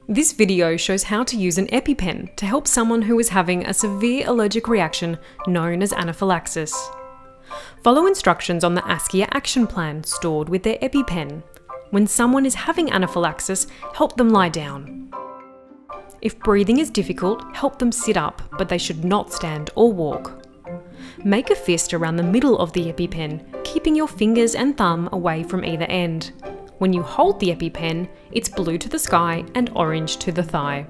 This video shows how to use an EpiPen to help someone who is having a severe allergic reaction known as anaphylaxis. Follow instructions on the ASCIA action plan stored with their EpiPen. When someone is having anaphylaxis, help them lie down. If breathing is difficult, help them sit up, but they should not stand or walk. Make a fist around the middle of the EpiPen, keeping your fingers and thumb away from either end. When you hold the EpiPen, it's blue to the sky and orange to the thigh.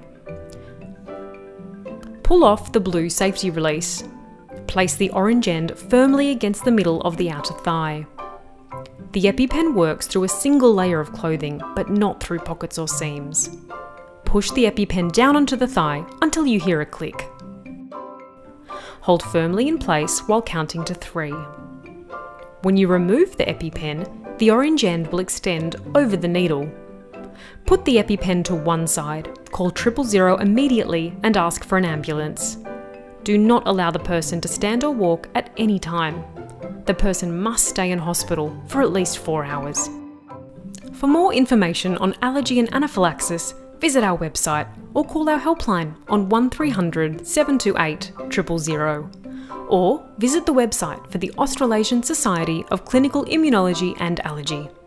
Pull off the blue safety release. Place the orange end firmly against the middle of the outer thigh. The EpiPen works through a single layer of clothing, but not through pockets or seams. Push the EpiPen down onto the thigh until you hear a click. Hold firmly in place while counting to 3. When you remove the EpiPen, the orange end will extend over the needle. Put the EpiPen to one side, call 000 immediately and ask for an ambulance. Do not allow the person to stand or walk at any time. The person must stay in hospital for at least 4 hours. For more information on allergy and anaphylaxis, visit our website or call our helpline on 1300 728 000, or visit the website for the Australasian Society of Clinical Immunology and Allergy.